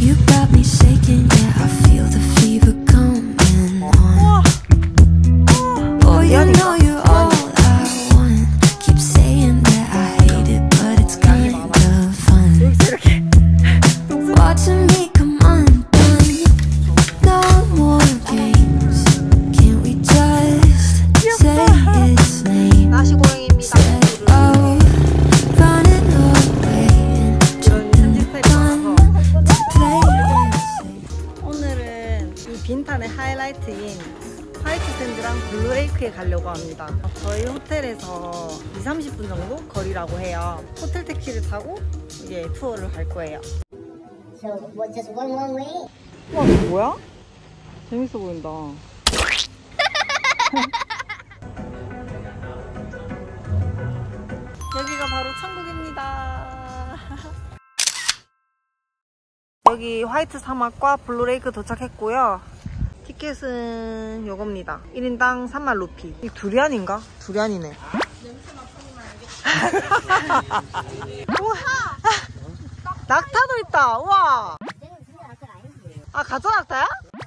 You got me shaking, yeah, I feel the fever coming on. Oh, you know you're all I want. Keep saying that I hate it, but it's kind of fun. Watching me come undone. No more games. Can't we just say its name? Instead of running away and jumping the gun to play it safe. 오늘은 이 빈탄의 하이라이트인 화이트 샌드랑 블루레이크에 가려고 합니다. 저희 호텔에서 20-30분 정도 거리라고 해요. 호텔 택시를 타고 이제 투어를 갈 거예요. So was just one way? 와, 이거 뭐야? 재밌어 보인다. 여기가 바로 천국입니다. 여기 화이트 사막과 블루레이크 도착했고요. 티켓은 요겁니다. 1인당 3만 루피. 이 두리안인가? 두리안이네. 낙타도 있다. 우와. 아, 가짜 낙타야?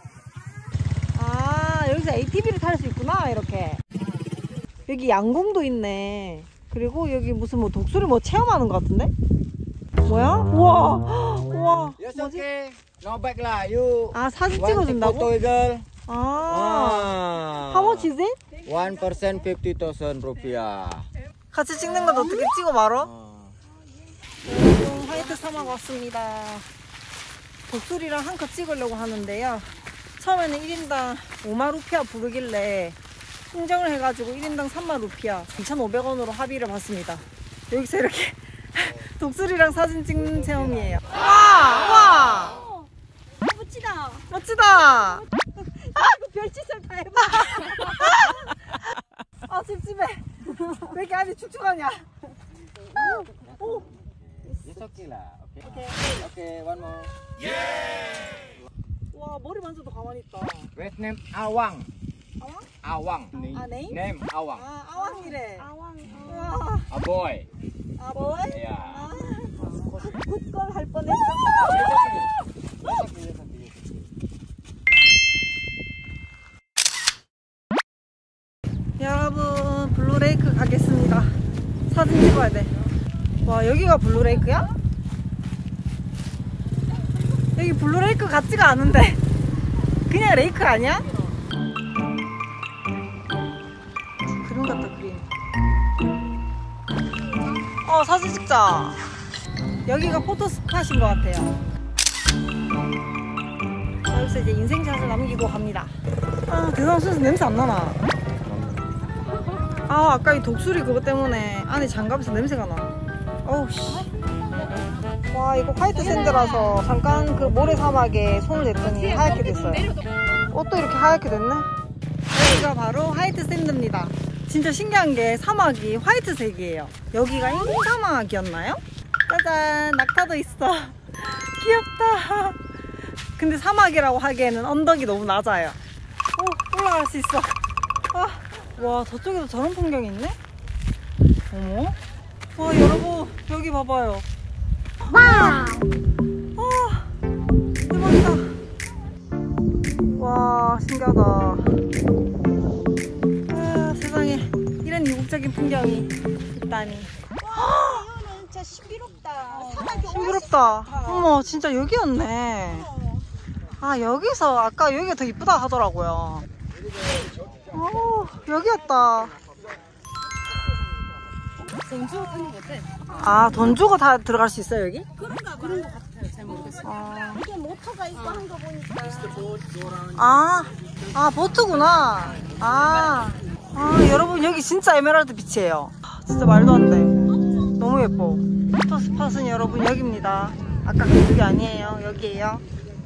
아, 여기서 ATV를 탈 수 있구나. 이렇게. 여기 양궁도 있네. 그리고 여기 무슨 뭐 독수리 뭐 체험하는 것 같은데? 뭐야? 우와. 우와. 뭐지? No back lah, you. 아, 사진 찍어준다고? Photo girl. 아. How much is it? 1% 50,000 rupiah. 같이 찍는 건 어떻게 찍어 말어? 화이트 사막 왔습니다. 독수리랑 한 컷 찍으려고 하는데요. 처음에는 1인당 5만 루피아 부르길래 흥정을 해가지고 1인당 3만 루피아 2,500원으로 합의를 봤습니다. 여기서 이렇게 독수리랑 사진 찍는 체험이에요. 와! 와! 멋지다. 멋지다! 아, 그 별짓을 다 해봐. 아, 찝찝해. 왜 이렇게 안이 축축하냐? 오! It's okay lah. Okay. Okay, one more. 와, 머리 만져도 가만히 있다. Wait name Awang. 아왕? Awang. 아, name? Name Awang. 아, 아왕이래. 아왕. 와. A boy. 아, 뭐해? Yeah. 아, 굿걸 할 뻔했어. 여러분, 블루레이크 가겠습니다. 사진 찍어야 돼. 와, 여기가 블루레이크야? 여기 블루레이크 같지가 않은데 그냥 레이크 아니야? 그림 같다, 그림. 사진 찍자. 여기가 포토스팟인 것 같아요. 여기서 이제 인생샷을 남기고 갑니다. 아, 대상수에서 냄새 안 나나? 아, 아까 이 독수리 그거 때문에 안에 장갑에서 냄새가 나. 어우, 씨. 와, 이거 화이트 샌드라서 잠깐 그 모래사막에 손을 댔더니 하얗게 됐어요. 옷도 이렇게 하얗게 됐네? 여기가 바로 화이트 샌드입니다. 진짜 신기한 게 사막이 화이트색이에요. 여기가 인공사막이었나요? 짜잔, 낙타도 있어. 귀엽다. 근데 사막이라고 하기에는 언덕이 너무 낮아요. 오, 올라갈 수 있어. 아, 와, 저쪽에도 저런 풍경이 있네? 어머? 와, 여러분, 여기 봐봐요. 와! 대박이다. 와, 신기하다. 아, 세상에 이런 이국적인 풍경이 있다니. 와, 이거는 진짜 신비롭다. 사막이 신기롭다. 어머, 진짜 여기였네. 아, 여기서 아까 여기가 더 이쁘다 하더라고요. 오, 여기였다. 돈 주고 타는 거지? 아, 돈 주고 다 들어갈 수 있어요, 여기? 그런 거 같아요. 잘 모르겠어요. 이게 모터가 있고 한 거 보니까. 아, 보트구나. 아, 여러분, 여기 진짜 에메랄드 빛이에요. 진짜 말도 안 돼. 너무 예뻐. 포토 스팟은 여러분 여기입니다. 아까 그쪽이 아니에요. 여기에요.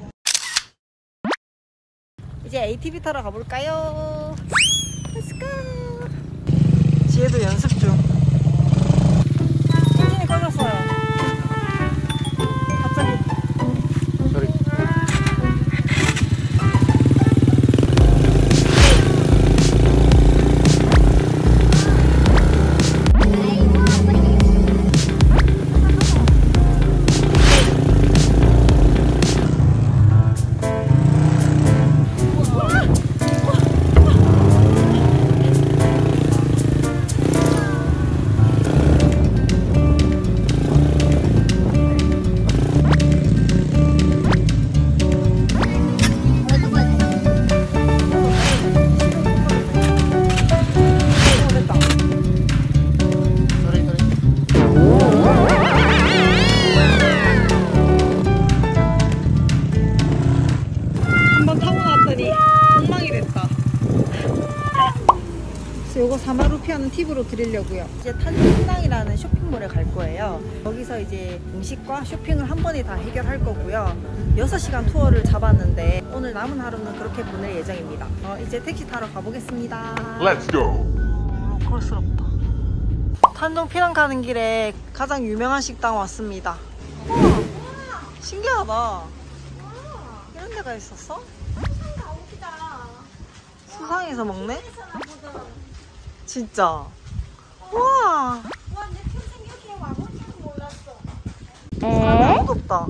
이제 ATV 타러 가볼까요? Let's go. 지혜도 연습 중. 엔진이 꺼졌어요. 갑자기. Sorry. 루피아는 팁으로 드리려고요. 이제 탄중피낭이라는 쇼핑몰에 갈 거예요. 거기서 이제 음식과 쇼핑을 한 번에 다 해결할 거고요. 6시간 투어를 잡았는데 오늘 남은 하루는 그렇게 보낼 예정입니다. 이제 택시 타러 가보겠습니다. Let's go. 콜스럽다. 탄중피낭 가는 길에 가장 유명한 식당 왔습니다. 신기하다. 이런 데가 있었어? 수상해서 먹네? 진짜. 와. 내 평생 여기에 와본 줄 몰랐어. 사람이 아무도 없다.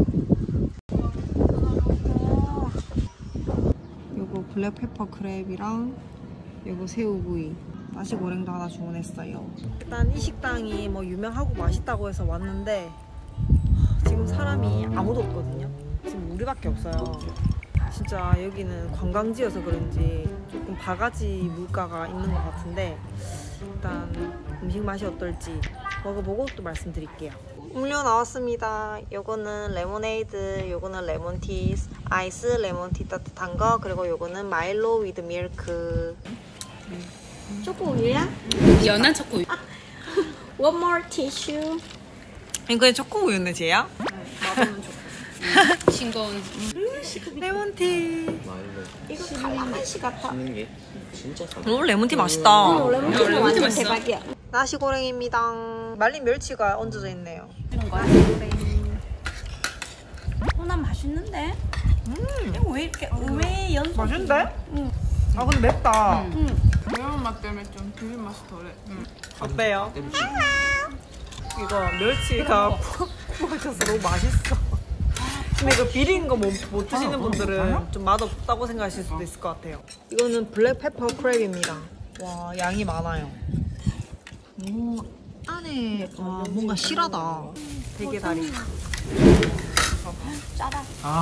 요거 블랙페퍼 크랩이랑 요거 새우구이, 나시고랭도 하나 주문했어요. 일단 이 식당이 뭐 유명하고 맛있다고 해서 왔는데 지금 사람이 아무도 없거든요. 지금 우리밖에 없어요. 진짜 여기는 관광지여서 그런지 조금 바가지 물가가 있는 것 같은데 일단 음식 맛이 어떨지 먹어보고 또 말씀드릴게요. 음료 나왔습니다. 요거는 레모네이드, 요거는 레몬티, 아이스 레몬티 따뜻한 거, 그리고 요거는 마일로 위드 밀크. 초코 우유야? 연한 초코. One more tissue. 이거 초코 우유네, 쟤야? 맛없는 초코. 싱거운. 레몬티. 이거 칼라맛이 같아. 오, 레몬티 맛있다. 레몬티는 레몬티 완전 맛있어. 대박이야. 나시고랭입니다. 말린 멸치가 얹어져 있네요. 이런 거야? 난 맛있는데? 이거 왜 이렇게 왜 연속? 맛있는데? 응. 아 근데 맵다. 매운맛 때문에 좀 비린맛이 덜해. 어때요? 이거 멸치가 구워져서 너무 맛있어. 근데 이거 비린 거 못 드시는 분들은 좀 맛없다고 생각하실 수도 있을 것 같아요. 이거는 블랙페퍼 크랩입니다. 와, 양이 많아요. 오, 안에 와, 뭔가 실하다. 대게다리. 짜다.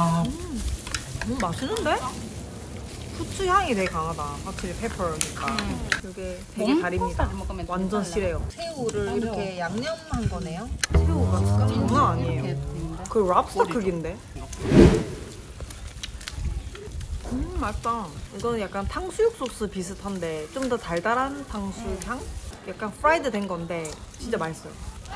맛있는데? 후추 향이 되게 강하다. 확실히 페퍼니까. 이게 대게다리입니다. 완전 실해요. 새우를 이렇게 양념한 거네요. 새우가 장난 아니에요. 그 랍스터 크기인데? 맛있다. 이거는 약간 탕수육 소스 비슷한데 좀 더 달달한 탕수육 향? 약간 프라이드 된 건데 진짜 맛있어요.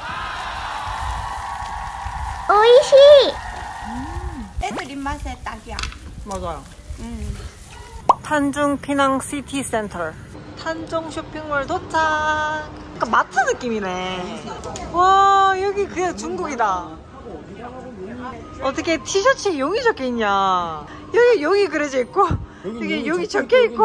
오이시. 애들 입맛에 딱이야. 맞아요. 탄중 피낭 시티 센터. 탄중 쇼핑몰 도착. 약간 마트 느낌이네. 와, 여기 그냥 중국이다. 어떻게 티셔츠에 용이 적혀 있냐? 여기 용이 그려져 있고, 여기 적혀 있고.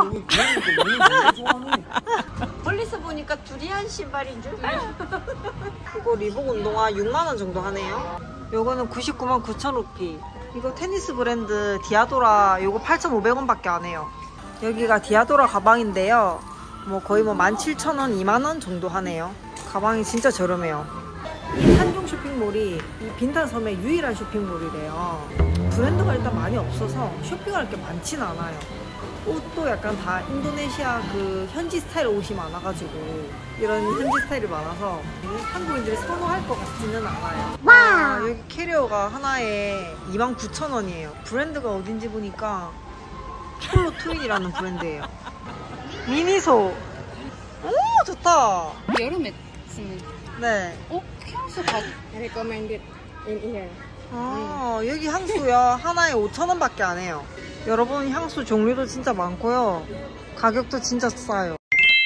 멀리서 보니까 두리안 신발인 줄. 이거 리복 운동화 6만원 정도 하네요. 요거는 99만 9천 루피. 이거 테니스 브랜드 디아도라 요거 8,500원 밖에 안 해요. 여기가 디아도라 가방인데요. 뭐 거의 뭐 17,000원, 2만원 정도 하네요. 가방이 진짜 저렴해요. 이 탄중 쇼핑몰이 이 빈탄섬의 유일한 쇼핑몰이래요. 브랜드가 일단 많이 없어서 쇼핑할 게 많진 않아요. 옷도 약간 다 인도네시아 그 현지 스타일 옷이 많아가지고 이런 현지 스타일이 많아서 한국인들이 선호할 것 같지는 않아요. 와, 여기 캐리어가 하나에 29,000원이에요. 브랜드가 어딘지 보니까 폴로 트윈이라는 브랜드예요. 미니소. 오, 좋다. 여름에 쓰면. 네. 향수 가. Recommended in here. 아, 여기 향수야 하나에 5,000원 밖에 안 해요. 여러분, 향수 종류도 진짜 많고요. 가격도 진짜 싸요.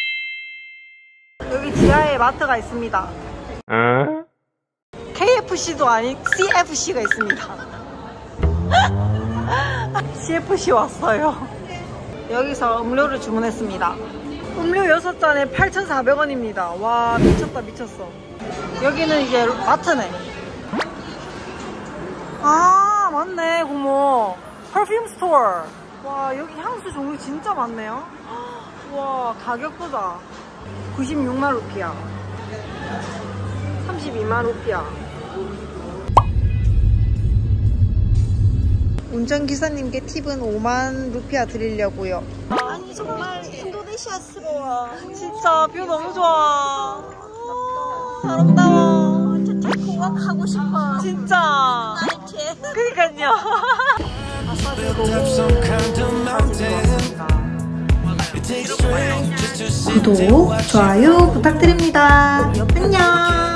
여기 지하에 마트가 있습니다. KFC도 아닌 CFC가 있습니다. CFC 왔어요. 여기서 음료를 주문했습니다. 음료 6잔에 8,400원입니다. 와, 미쳤다, 미쳤어. 여기는 이제 마트네. 아, 맞네, 고모. 퍼퓸 스토어. 와, 여기 향수 종류 진짜 많네요. 와, 가격 보자. 96만 루피야. 32만 루피야. 운전기사님께 팁은 5만 루피아 드리려고요. 아니 정말 인도네시아스러워. 진짜 뷰 너무 좋아. 아름다워. 진짜 공학하고 싶어. 진짜. 이렇게. 그니까요. 마사지로 가지고 왔습니다. 구독, 좋아요 부탁드립니다. 안녕.